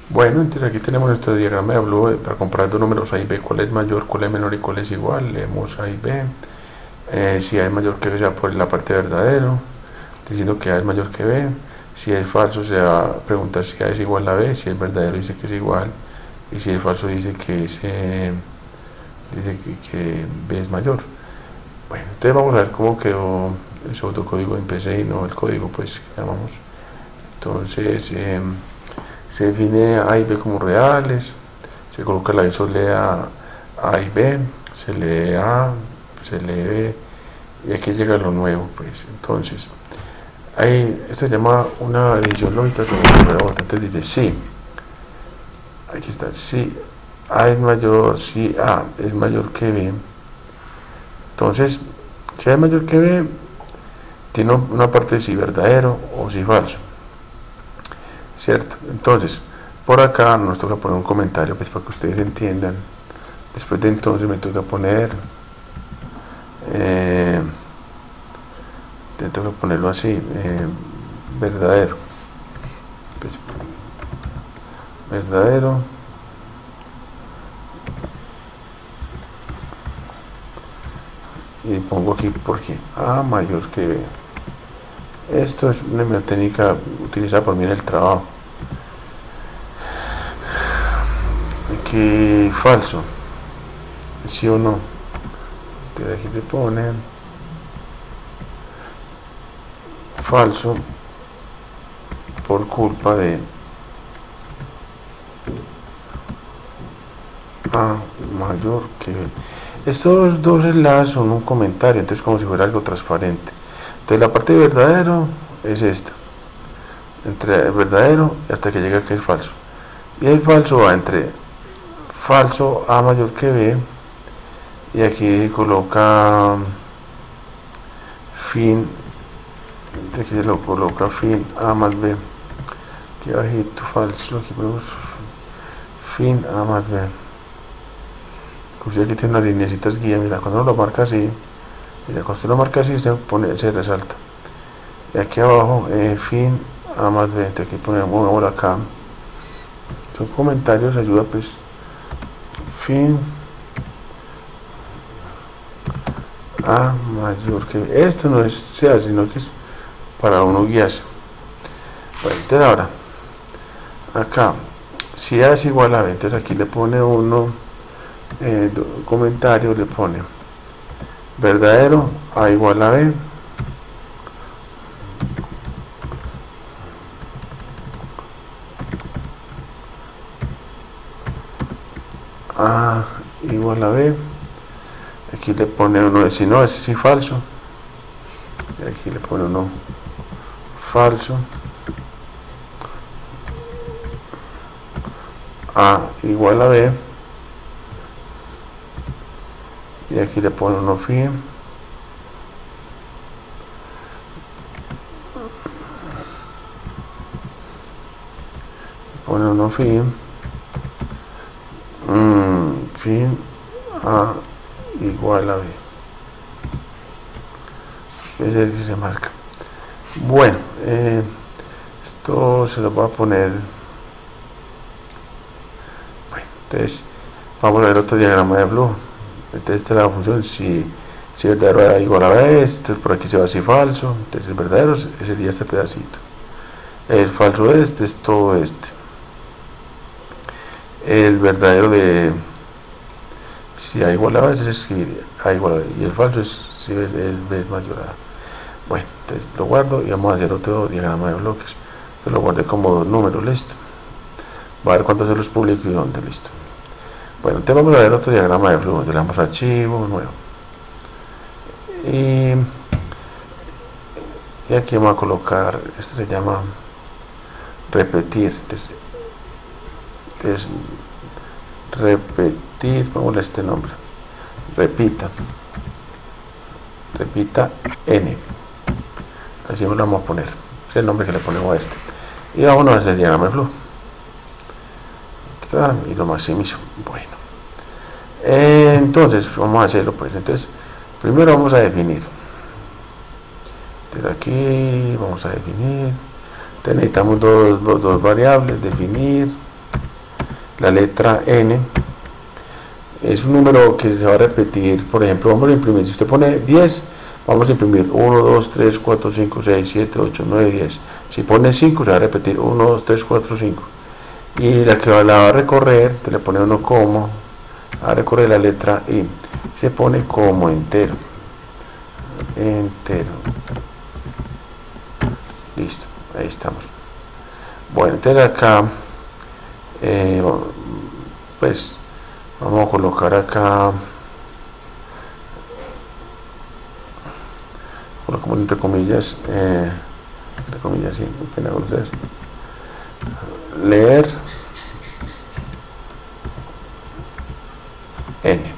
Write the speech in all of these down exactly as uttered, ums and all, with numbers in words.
Bueno, entonces aquí tenemos nuestro diagrama de Bloom para comparar dos números A y B, cuál es mayor, cuál es menor y cuál es igual. Leemos A y B. Eh, si A es mayor que B, sea por la parte verdadero, diciendo que A es mayor que B. Si es falso, se va a preguntar si A es igual a B. Si es verdadero, dice que es igual. Y si es falso, dice que, es, eh, dice que, que B es mayor. Bueno, entonces vamos a ver cómo quedó el pseudocódigo en P C y no el código, pues llamamos. Entonces, eh, se define A y B como reales, se coloca la isolea A y B, se lee A, se lee B, y aquí llega lo nuevo, pues. Entonces, hay, esto se llama una división lógica sobre el rebote. Entonces dice sí, aquí está, si A es mayor, si A es mayor que B, entonces, si A es mayor que B, tiene una parte de si verdadero o si falso, ¿cierto? Entonces, por acá nos toca poner un comentario, pues para que ustedes entiendan. Después de entonces me toca poner, eh, me toca ponerlo así, eh, verdadero, pues, verdadero, y pongo aquí porque A mayor que B. Esto es una técnica utilizada por mí en el trabajo. Aquí falso, sí o no. Entonces aquí le ponen falso por culpa de A mayor que B. Estos dos enlaces son un comentario, entonces como si fuera algo transparente. Entonces la parte de verdadero es esta, entre el verdadero hasta que llega aquí el falso, y el falso va entre falso A mayor que B, y aquí coloca fin, aquí se lo coloca fin A más B, aquí bajito falso, aquí ponemos fin A más B. Inclusive aquí tiene unas lineecitas guía, mira, cuando uno lo marca así, mira, cuando usted lo marca así se, pone, se resalta. Y aquí abajo, eh, fin A más B, aquí ponemos una bola acá. Son comentarios, ayuda pues, fin A mayor que B. Esto no es sea, sino que es para uno guiarse. Bueno, entonces ahora, acá, si A es igual a B, entonces aquí le pone uno, eh, comentario, le pone verdadero A igual a B, A igual a B, aquí le pone uno, si no es si falso, y aquí le pone uno falso, A igual a B, y aquí le pone uno fin, pone uno fin, mm, fin A igual a B, es el que se marca. Bueno, eh, esto se lo voy a poner. Bueno, entonces vamos a ver otro diagrama de Bloom. Entonces esta es la función si, si verdadero A igual a B, entonces por aquí se va así falso, entonces el verdadero sería este pedacito, el falso este es todo este, el verdadero de si A igual a B es escribir A igual a B, y el falso es si B es mayor a A. Bueno, entonces lo guardo y vamos a hacer otro diagrama de bloques. Entonces lo guardé como dos números, listo. Va a ver cuántos se los publico y dónde, listo. Bueno, entonces vamos a ver otro diagrama de flujo. Le damos archivo nuevo, y, y aquí vamos a colocar, este se llama repetir. Entonces, entonces repetir, pongámosle este nombre, repita, repita n, así lo vamos a poner, es el nombre que le ponemos a este, y vamos a hacer el diagrama de flujo y lo maximizo. Bueno, eh, entonces vamos a hacerlo pues. Entonces primero vamos a definir, entonces aquí vamos a definir, entonces necesitamos dos, dos, dos variables, definir la letra N. Es un número que se va a repetir. Por ejemplo, vamos a imprimir, si usted pone diez, vamos a imprimir uno, dos, tres, cuatro, cinco, seis, siete, ocho, nueve, diez. Si pone cinco, se va a repetir uno, dos, tres, cuatro, cinco. Y la que la va a recorrer, te le pone uno como, va a recorrer la letra I. Se pone como entero. Entero. Listo, ahí estamos. Bueno, entonces acá, eh, pues, vamos a colocar acá, como entre comillas, eh, entre comillas, sí, muy pena con ustedes. Leer N.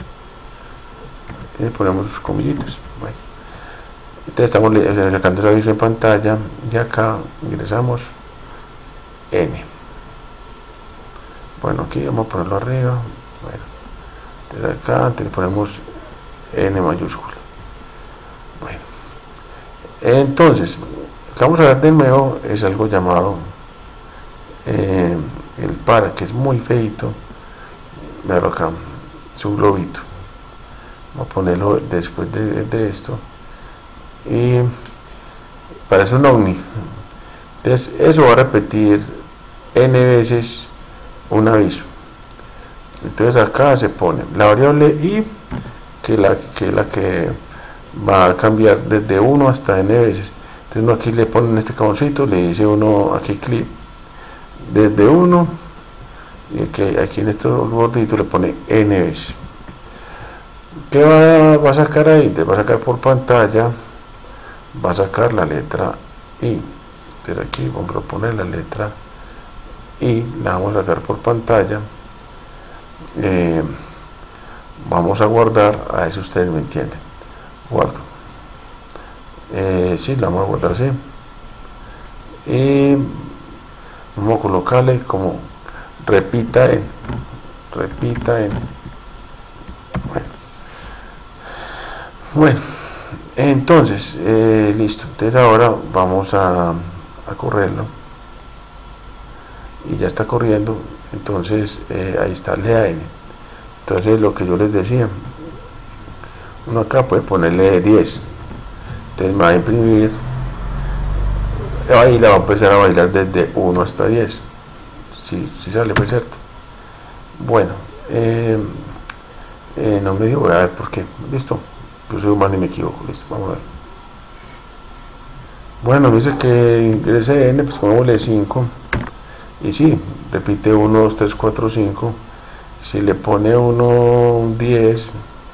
Y ponemos sus comillitas. Bueno. Entonces estamos sacando ese aviso en pantalla y acá ingresamos N. Bueno, aquí vamos a ponerlo arriba. Bueno, desde acá le ponemos N mayúscula. Bueno, entonces, lo que vamos a ver de nuevo es algo llamado eh, el para, que es muy feito. Veanlo acá, su globito. Vamos a ponerlo después de, de esto. Y parece un ovni. Entonces, eso va a repetir N veces un aviso. Entonces acá se pone la variable I, que es la que, la que va a cambiar desde uno hasta N veces. Entonces uno aquí le pone en este cajoncito, le dice uno aquí clic desde uno, y que aquí en este botito le pone N veces. ¿Qué va, va a sacar ahí? Te va a sacar por pantalla, va a sacar la letra I. Pero aquí vamos a poner la letra I, la vamos a sacar por pantalla. Eh, vamos a guardar, a ver si ustedes me entienden. Guardo. Eh, sí, la vamos a guardar así. Y vamos a colocarle como repita en, repita en. Bueno, bueno entonces, eh, listo. Entonces ahora vamos a, a correrlo. Y ya está corriendo. Entonces eh, ahí está, lea N. Entonces lo que yo les decía, uno acá puede ponerle diez. Entonces me va a imprimir, ahí la va a empezar a bailar desde uno hasta diez. Si, si sale, pues cierto. Bueno, eh, eh, no me digo, voy a ver por qué. Listo, yo soy humano y me equivoco. Listo, vamos a ver. Bueno, me dice que ingrese N, pues pongámosle cinco. Y sí, repite uno, dos, tres, cuatro, cinco. Si le pone uno, diez,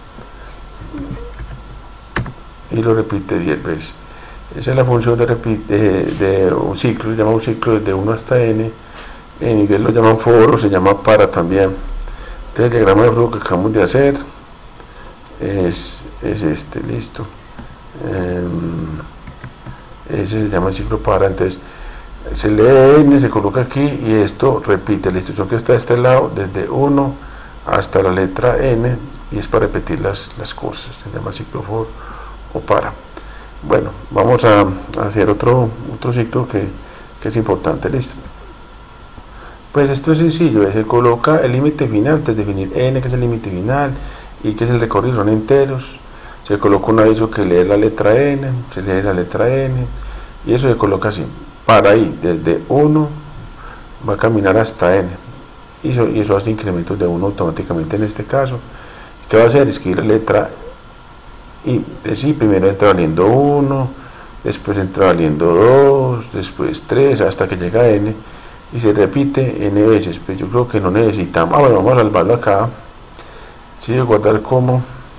y lo repite diez veces. Esa es la función de, de, de un ciclo, se llama un ciclo desde uno hasta N. En inglés lo llaman for, o se llama para también. Entonces el diagrama de flujo que acabamos de hacer es, es este, listo. Eh, ese se llama el ciclo para. Entonces se lee N, se coloca aquí y esto repite la instrucción que está a este lado desde uno hasta la letra N, y es para repetir las, las cosas. Se llama ciclo for o para. Bueno, vamos a, a hacer otro, otro ciclo que, que es importante. Listo. Pues esto es sencillo, se coloca el límite final, antes de definir N, que es el límite final, y que es el recorrido, son enteros. Se coloca un aviso que lee la letra N, se lee la letra N, y eso se coloca así. Para ahí, desde uno va a caminar hasta N, y eso, y eso hace incrementos de uno automáticamente en este caso. ¿Qué va a hacer? Escribir la letra I. Sí, primero entra valiendo uno, después entra valiendo dos, después tres, hasta que llega a N, y se repite N veces. Pues yo creo que no necesitamos. Ah, bueno, vamos a salvarlo acá. Sí, guardar como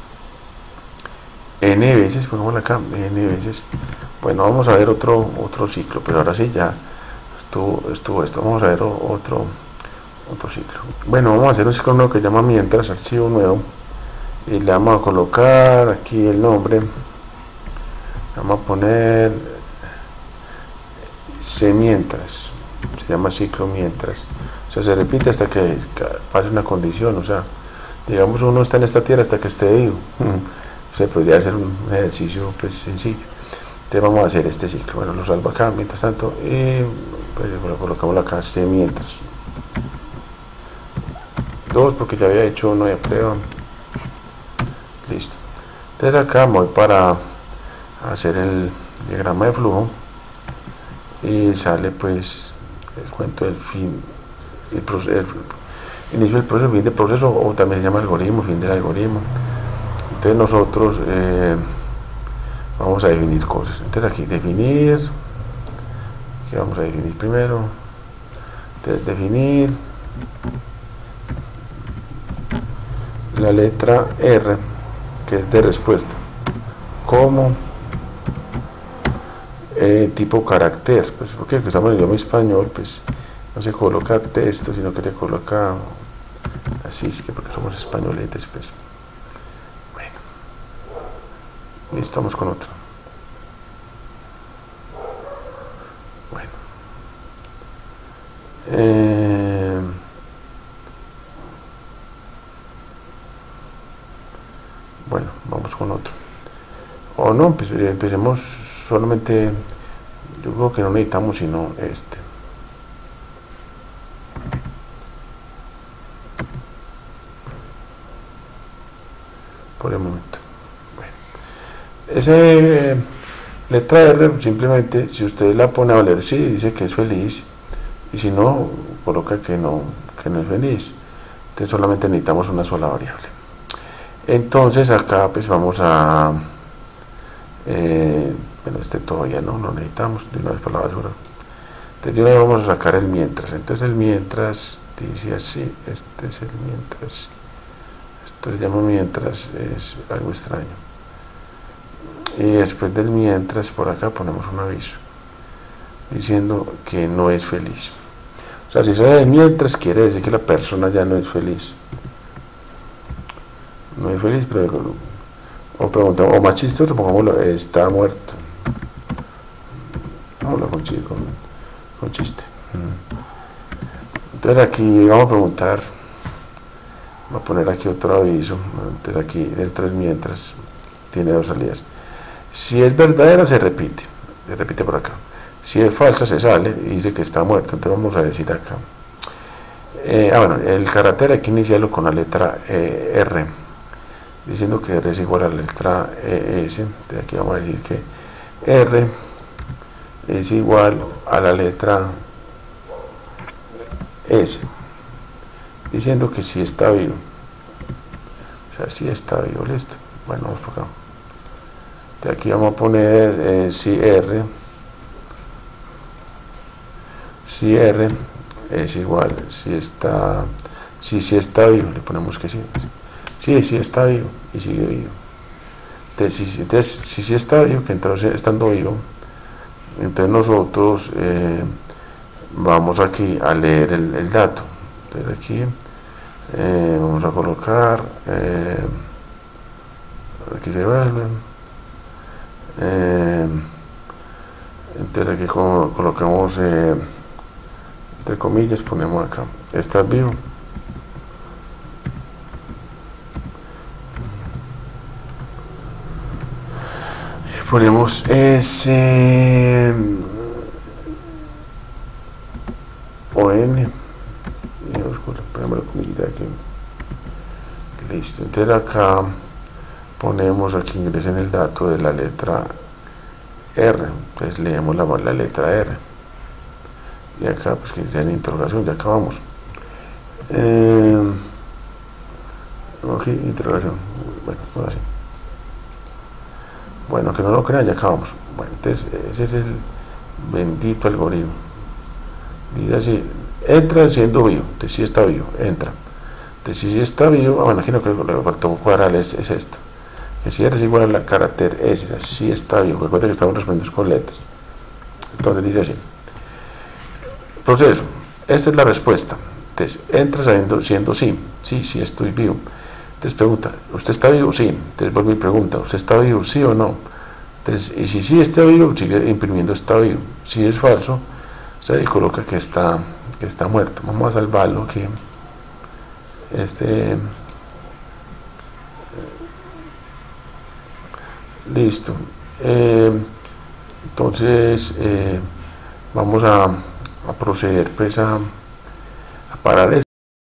N veces, pongámoslo acá, N veces. Bueno, vamos a ver otro otro ciclo, pero ahora sí ya estuvo, estuvo esto. Vamos a ver otro otro ciclo. Bueno, vamos a hacer un ciclo nuevo que se llama mientras, archivo nuevo, y le vamos a colocar aquí el nombre. Vamos a poner C mientras, se llama ciclo mientras. O sea, se repite hasta que pase una condición. O sea, digamos, uno está en esta tierra hasta que esté vivo. Se podría hacer un ejercicio pues sencillo. Entonces vamos a hacer este ciclo. Bueno, lo salvo acá mientras tanto, y pues lo colocamos acá, C mientras. dos porque ya había hecho uno de prueba. Listo. Entonces acá voy para hacer el diagrama de flujo y sale pues el cuento del fin, el, proceso, el inicio del proceso, fin del proceso, o también se llama algoritmo, fin del algoritmo. Entonces nosotros eh, vamos a definir cosas. Entonces aquí definir, ¿qué vamos a definir primero? Entonces definir la letra R, que es de respuesta, como eh, tipo carácter, pues porque estamos en el idioma español, pues no se coloca texto, sino que se coloca así, es que porque somos españoletes, pues bueno, y estamos con otro. Bueno, eh, bueno, vamos con otro. O no, pues empecemos solamente, yo creo que no necesitamos sino este. Por el momento. Bueno, esa eh, letra R, simplemente, si usted la pone a valer sí, dice que es feliz, y si no, coloca que no, que no es feliz. Entonces solamente necesitamos una sola variable. Entonces acá pues vamos a eh, bueno, este todavía no lo necesitamos, de una vez por la basura. Entonces de una vez vamos a sacar el mientras. Entonces el mientras dice así, este es el mientras, esto se llama mientras, es algo extraño. Y después del mientras por acá ponemos un aviso diciendo que no es feliz. O sea, si sale de mientras quiere decir que la persona ya no es feliz. No es feliz, pero o preguntamos, o más chistoso, pongámoslo, está muerto. Vámonos con, con, con chiste. Entonces aquí vamos a preguntar, voy a poner aquí otro aviso. Entonces aquí dentro del mientras tiene dos salidas. Si es verdadera se repite, se repite por acá. Si es falsa se sale y dice que está muerto. Entonces vamos a decir acá. Eh, ah bueno, el carácter hay que iniciarlo con la letra eh, R, diciendo que R es igual a la letra E S. Entonces aquí vamos a decir que R es igual a la letra S, diciendo que sí está vivo. O sea, sí está vivo, listo. Bueno, vamos por acá. Entonces aquí vamos a poner eh, si R, si R es igual, si está, si sí está vivo, le ponemos que sí. Sí, sí está vivo y sigue vivo. Entonces, si, entonces, si sí está vivo, que entonces estando vivo, entonces nosotros eh, vamos aquí a leer el, el dato. Entonces aquí eh, vamos a colocar, eh, aquí se vuelve, eh, entonces aquí como, colocamos, eh, entre comillas, ponemos acá, está vivo. Ponemos S o N y ponemos la comillita aquí. Listo. Entonces acá ponemos aquí ingresen el dato de la letra R. Entonces leemos la, la letra R. Y acá pues que dice en interrogación, ya acabamos. Eh, aquí interrogación. Bueno, ahora sí. Bueno, que no lo crean, ya acabamos. Bueno, entonces ese es el bendito algoritmo. Dice así, entra siendo vivo, entonces si está vivo, entra. Entonces si está vivo, bueno, aquí no creo que lo que faltó cuadrar es, es esto. Que si eres igual a la carácter S, si está vivo, recuerda que estamos respondiendo con letras. Entonces dice así. Proceso, esta es la respuesta. Entonces entra sabiendo, siendo sí, sí, sí estoy vivo. Entonces pregunta, ¿usted está vivo? Sí. Entonces vuelve y pregunta, ¿usted está vivo? ¿Sí o no? Entonces, y si sí está vivo, sigue imprimiendo está vivo. Si es falso, se coloca que está, que está muerto. Vamos a salvarlo aquí. Este, eh, listo. Eh, entonces, eh, vamos a, a proceder pues a, a parar esto.